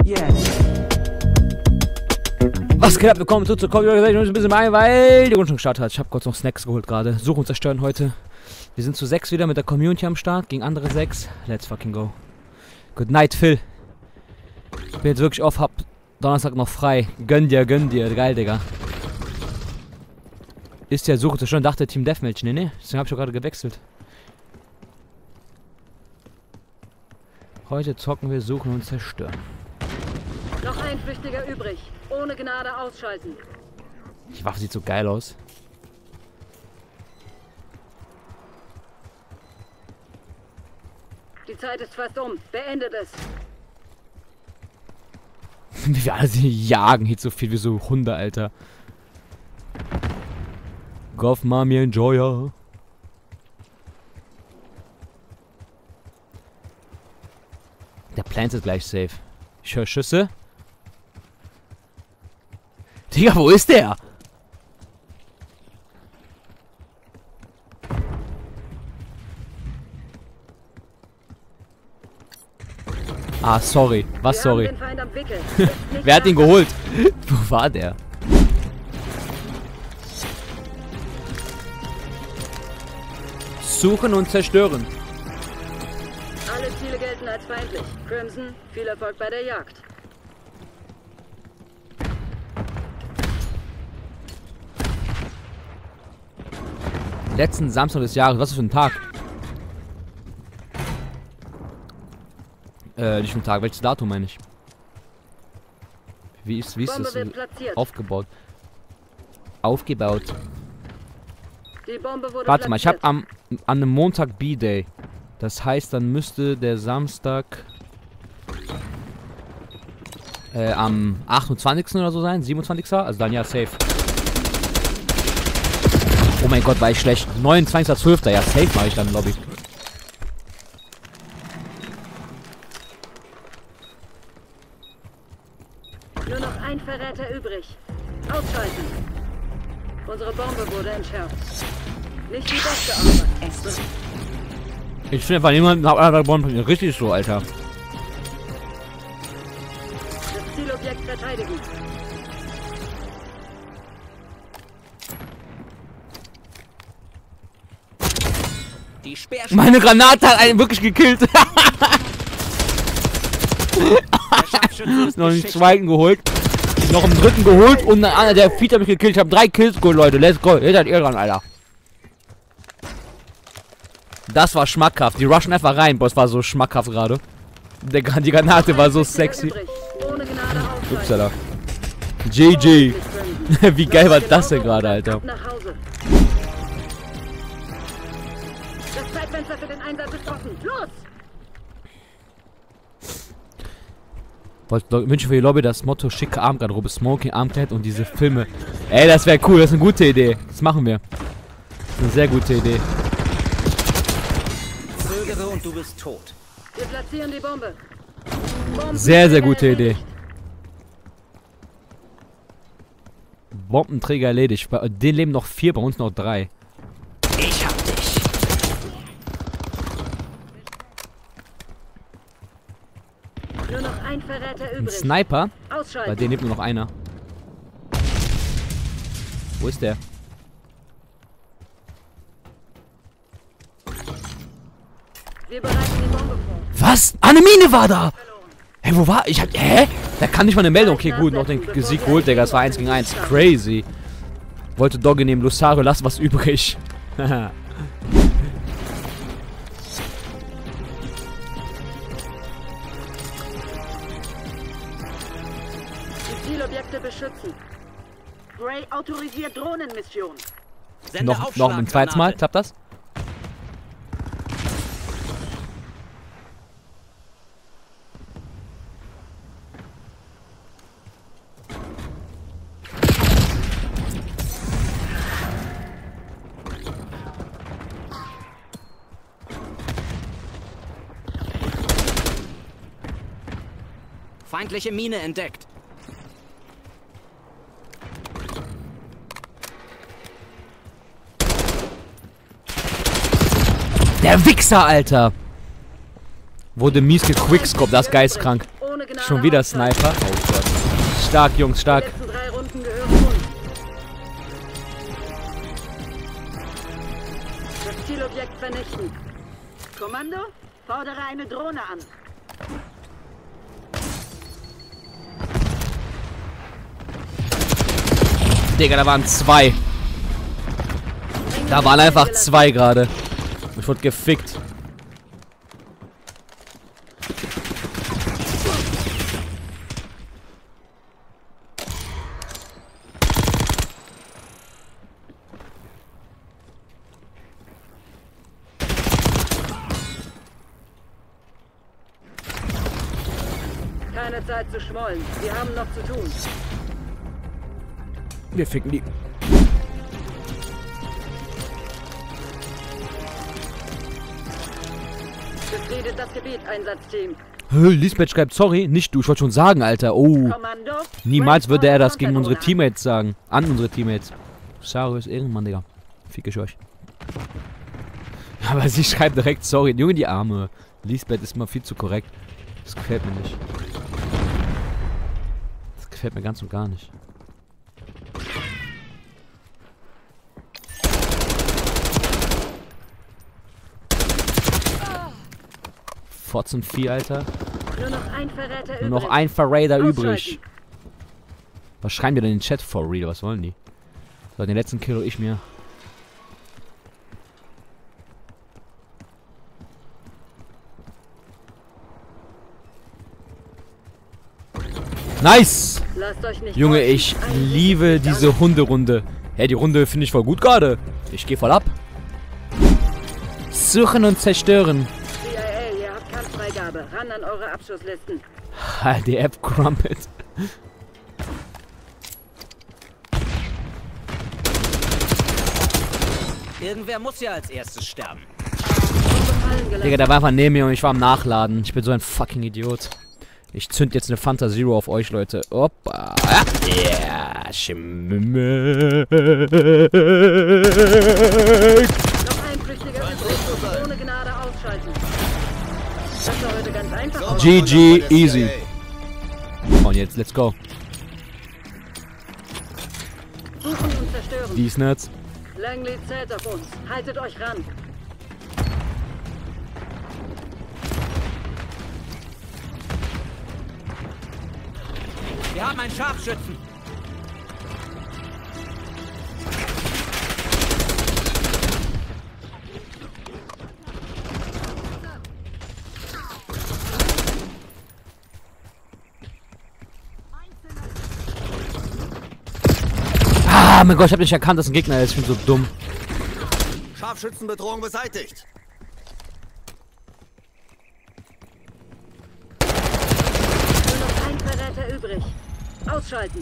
Was geht ab? Willkommen zu Copy. Ich muss ein bisschen ein, weil die Grundschule gestartet hat. Ich habe kurz noch Snacks geholt gerade. Suchen und zerstören heute. Wir sind zu 6 wieder mit der Community am Start. Gegen andere 6. Let's fucking go. Good night, Phil. Ich bin jetzt wirklich off, hab Donnerstag noch frei. Gönn dir. Geil, Digga. Ist ja Suche und zerstören. Dachte Team Deathmatch. Nee. Deswegen hab ich auch gerade gewechselt. Heute zocken wir Suchen und Zerstören. Noch ein Flüchtiger übrig. Ohne Gnade ausschalten. Die Waffe sieht so geil aus. Die Zeit ist fast um. Beendet es. Wie wir alle sie jagen, hier so viel wie so Hunde, Alter. Goff Mami Enjoyer. Der Plant ist gleich safe. Ich höre Schüsse. Digga, wo ist der? Ah, sorry. Was, sorry? Wer hat ihn geholt? Wo war der? Suchen und zerstören. Alle Ziele gelten als feindlich. Crimson, viel Erfolg bei der Jagd. Letzten Samstag des Jahres. Was ist für ein Tag? Nicht für ein Tag. Welches Datum meine ich? Wie ist das aufgebaut? Aufgebaut. Warte mal, ich habe an einem Montag B-Day. Das heißt, dann müsste der Samstag am 28. oder so sein. 27. Also dann ja safe. Oh mein Gott, war ich schlecht. 29.12. Ja, safe mache ich dann, Lobby. Nur noch ein Verräter übrig. Ausschalten. Unsere Bombe wurde entschärft. Nicht die beste Arbeit. Ich finde einfach niemanden nach Bomben richtig so, Alter. Das Zielobjekt verteidigen. Meine Granate hat einen wirklich gekillt. Noch einen zweiten geholt. Noch einen dritten geholt. Und einer der Feed hat mich gekillt. Ich habe 3 Kills geholt, Leute. Let's go. Jetzt seid ihr dran, Alter. Das war schmackhaft. Die rushen einfach rein. Boah, es war so schmackhaft gerade. Die Granate war so sexy. Upsala. GG. Wie geil war das denn gerade, Alter? Das Zeitfenster für den Einsatz ist offen. Los! Wünsche für die Lobby das Motto schicke Armgarderobe, Smoking, Armkleid und diese Filme. Ey, das wäre cool. Das ist eine gute Idee. Das machen wir. Das ist eine sehr gute Idee. Zögere und du bist tot. Wir platzieren die Bombe. Sehr, sehr gute Idee. Bombenträger erledigt. Bei denen leben noch 4, bei uns noch 3. Ich hab dich. Nur noch ein Verräter Ein übrig. Sniper? Ausschalten. Bei denen lebt nur noch einer. Wo ist der? Wir bereiten die Bombe vor. Was? Eine Mine war da! Hey, wo war ich? Hä? Da kann nicht mal eine Meldung. Okay, gut, noch den Sieg geholt, Digga. Das war 1 gegen 1. Crazy. Wollte Doggy nehmen. Lusario, lass was übrig. Haha. Die Zielobjekte beschützen. Gray autorisiert Drohnenmission. Noch ein zweites Mal. Klappt das? Feindliche Mine entdeckt. Der Wichser, Alter! Wurde mies gequickscoped, das ist geistkrank. Ohne Finale Schon wieder ausschalten. Sniper. Oh Gott. Stark, Jungs, Die stark. letzten 3 Runden gehören uns. Das Zielobjekt vernichten. Kommando, fordere eine Drohne an. Digga, da waren 2. Da waren einfach 2 gerade. Ich wurde gefickt. Keine Zeit zu schmollen. Wir haben noch zu tun. Wir ficken die. Befriedet das Gebiet, Einsatzteam. Lisbeth schreibt, sorry, nicht du. Ich wollte schon sagen, Alter. Oh. Kommando. Niemals würde er das Brandon gegen unsere Contadona. Teammates sagen. An unsere Teammates. Saru ist Ehrenmann, Digga. Fick ich euch. Aber sie schreibt direkt, sorry. Junge, die Arme. Lisbeth ist mal viel zu korrekt. Das gefällt mir nicht. Das gefällt mir ganz und gar nicht. Fotzen 4, Alter. Nur noch ein Verräter übrig. Nur noch ein Verräter übrig. Ausschalten. Was schreiben die denn in den Chat for real? Was wollen die? So, den letzten Kill hol ich mir. Nice! Lasst euch nicht Junge, täuschen. ich Ein liebe Sieg ist diese Hunderunde. Hey, die Runde finde ich voll gut gerade. Ich gehe voll ab. Suchen und zerstören. CIA, ihr habt Kampffreigabe. Ran an eure Abschusslisten. Die App crumpet. Irgendwer muss ja als erstes sterben. Fallen gelassen. Digga, der war einfach neben mir und ich war am Nachladen. Ich bin so ein fucking Idiot. Ich zünd jetzt eine Fanta Zero auf euch, Leute. Oppa. Ja, Schimmel. Noch ein Flüchtiger übrig. Ohne Gnade ausschalten. Das war heute ganz einfach. GG, easy. Und jetzt, let's go. Suchen und zerstören. Dies Nerds. Langley zählt auf uns. Haltet euch ran. Wir haben einen Scharfschützen. Ah, mein Gott, ich hab nicht erkannt, dass ein Gegner ist. Ich bin so dumm. Scharfschützenbedrohung beseitigt. Nur noch ein Verräter übrig. Ausschalten.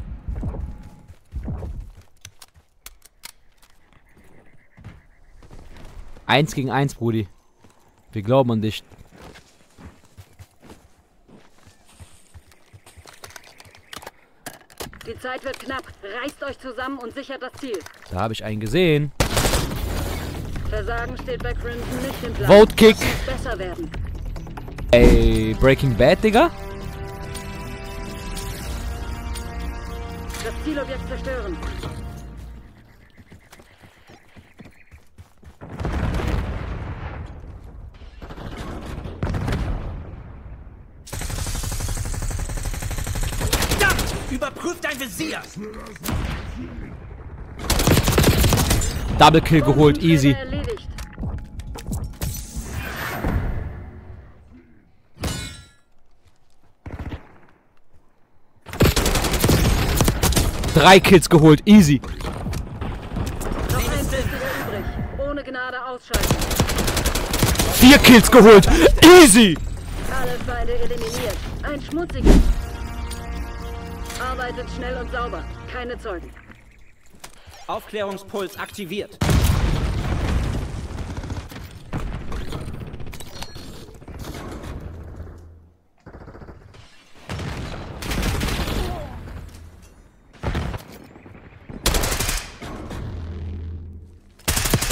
Eins gegen 1, Brudi. Wir glauben an dich. Die Zeit wird knapp. Reißt euch zusammen und sichert das Ziel. Da habe ich einen gesehen. Versagen steht bei Crimson nicht im Plan. Vote Kick. Besser werden. Ey, Breaking Bad, Digga. Das Zielobjekt zerstören. Verdammt! Überprüft dein Visier! Double Kill geholt, easy. Erledigt. Drei Kills geholt, easy. Noch ein Flüchtiger übrig. Ohne Gnade ausschalten. 4 Kills geholt, easy. Alle Feinde eliminiert. Ein schmutziges. Arbeitet schnell und sauber. Keine Zeugen. Aufklärungspuls aktiviert.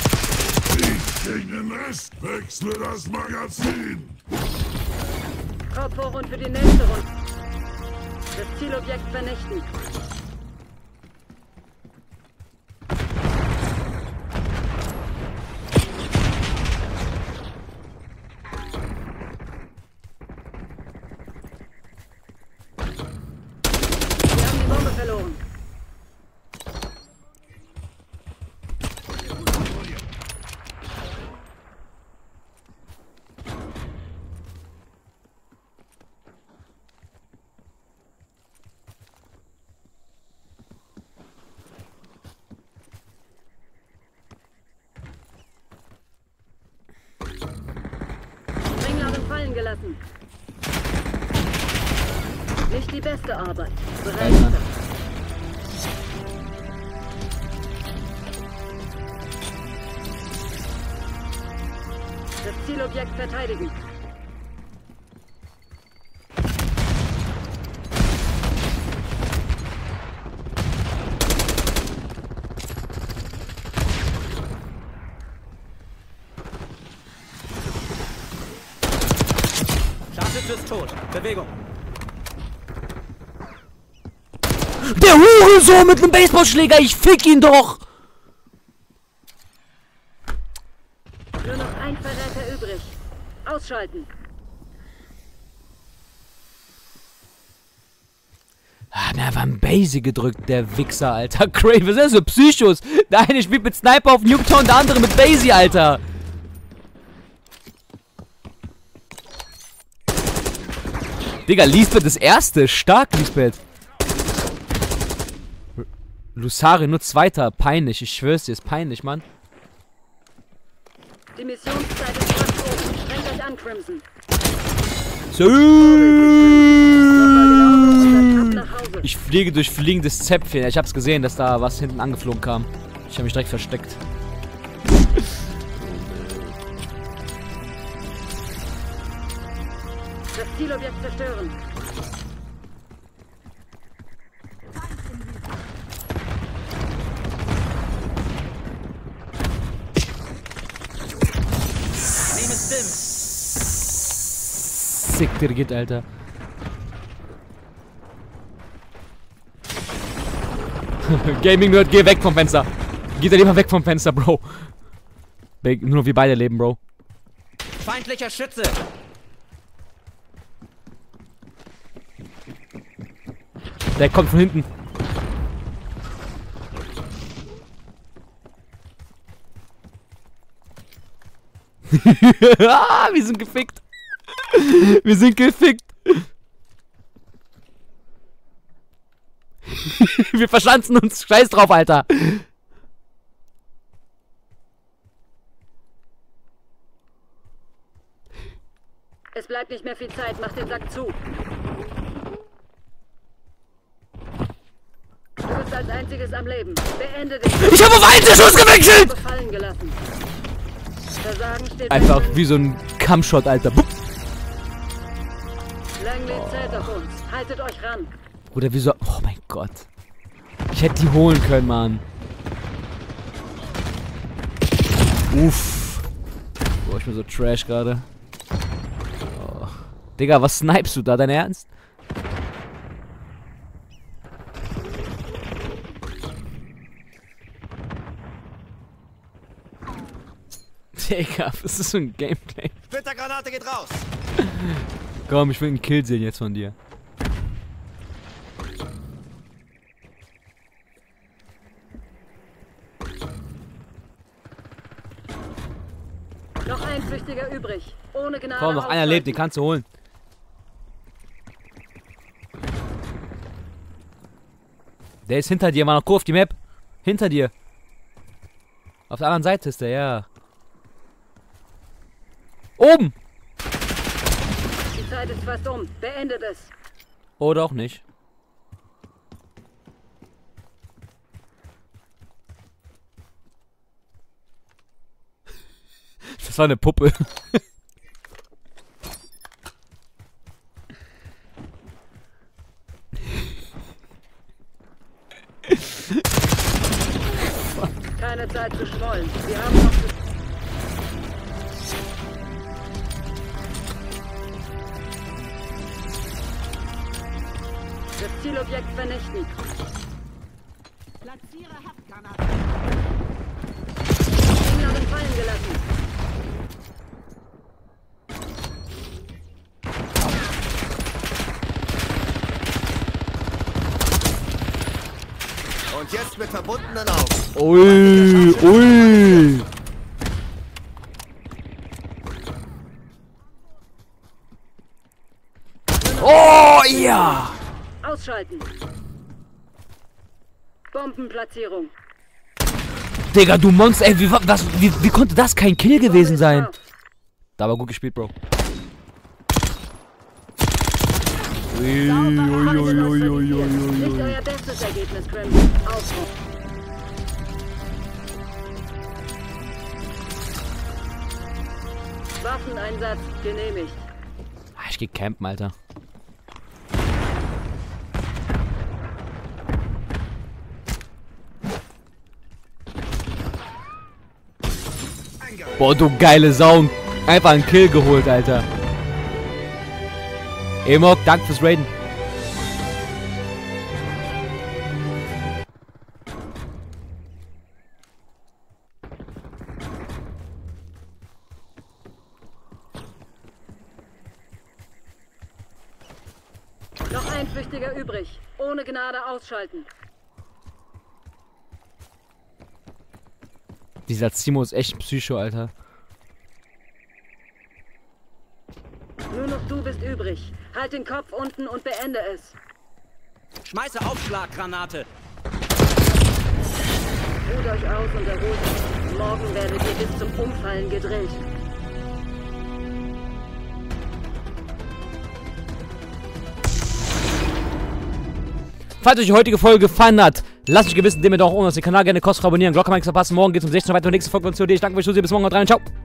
Gegen den Rest wechsle das Magazin. Kopf hoch und für die nächste Runde. Das Zielobjekt vernichten. Wir haben die Bombe verloren. Sprengladung fallen gelassen. Nicht die beste Arbeit. Bereit. Das Zielobjekt verteidigen. Scharfschütze ist tot. Bewegung. Der Hurensohn mit einem Baseballschläger, ich fick ihn doch! Nur noch ein Verräter übrig. Ausschalten. Hat mir einfach ein Basic gedrückt, der Wichser, Alter. Craven, was ist das für Psychos? Der eine spielt mit Sniper auf Nuketown, der andere mit Basic, Alter. Digga, Lisbeth das erste. Stark, Lisbeth. Lusari nur zweiter. Peinlich, ich schwör's dir, ist peinlich, Mann. Die Missionszeit ist fast oben. Strengt euch an, Crimson. Ab nach Hause. Ich fliege durch fliegendes Zäpfchen. Ich hab's gesehen, dass da was hinten angeflogen kam. Ich habe mich direkt versteckt. Das Zielobjekt zerstören. Nehme Stim. Sick, der geht, Alter. Gaming Nerd, geh weg vom Fenster. Geh da lieber weg vom Fenster, Bro. Nur noch wir beide leben, Bro. Feindlicher Schütze. Der kommt von hinten. Ah, wir sind gefickt. Wir sind gefickt. Wir verschanzen uns. Scheiß drauf, Alter. Es bleibt nicht mehr viel Zeit. Mach den Sack zu. Du bist als einziges am Leben. Beende den Ich habe auf Einzelschuss gewechselt. Fallen gelassen. Versagen steht Einfach wie so ein Kampfshot, Alter. Bup. Langley zählt auf uns. Haltet euch ran. Bruder, wieso? Oh mein Gott. Ich hätte die holen können, Mann. Uff. Boah, ich bin so trash gerade. Oh. Digga, was snipest du da? Dein Ernst? Digga, was ist so ein Gameplay? Splittergranate geht raus. Komm, ich will einen Kill sehen jetzt von dir. Noch ein Flüchtiger übrig. Ohne Gnade. Komm, noch einer lebt, den kannst du holen. Der ist hinter dir, Mann. Guck auf die Map. Hinter dir. Auf der anderen Seite ist der, ja. Oben! Die Zeit ist fast um. Beendet es. Oder auch nicht. Das war eine Puppe. Keine Zeit zu schmollen. Wir haben noch zu... Das Zielobjekt vernichten. Platziere Haftgranate. Gegner sind fallen gelassen. Und jetzt mit verbundenen Augen. Ui, ui. Oh, ja. Ausschalten. Bombenplatzierung. Digga, du Monster, ey, wie konnte das kein Kill gewesen sein? Da war gut gespielt, Bro. Ui, ui, ui, ui, ui, ui, Nicht ui. euer bestes Ergebnis, Crimson. Aufruf. Waffeneinsatz genehmigt. Ah, ich geh campen, Alter. Boah, du geile Sau. Einfach einen Kill geholt, Alter. Emok, danke fürs Raiden. Noch ein Flüchtiger übrig. Ohne Gnade ausschalten. Dieser Zimo ist echt ein Psycho, Alter. Nur noch du bist übrig. Halt den Kopf unten und beende es. Schmeiße Aufschlaggranate. Ruht euch aus und erholt euch. Morgen werdet ihr bis zum Umfallen gedrillt. Falls euch die heutige Folge gefallen hat, lasst mich gewissen, indem ihr doch ohne den Kanal gerne kostenfrei abonnieren. Glocke mal nichts verpassen. Morgen geht's um 16 Uhr weiter. Nächste Folge von COD. Ich danke euch, bis morgen. Haut rein. Ciao.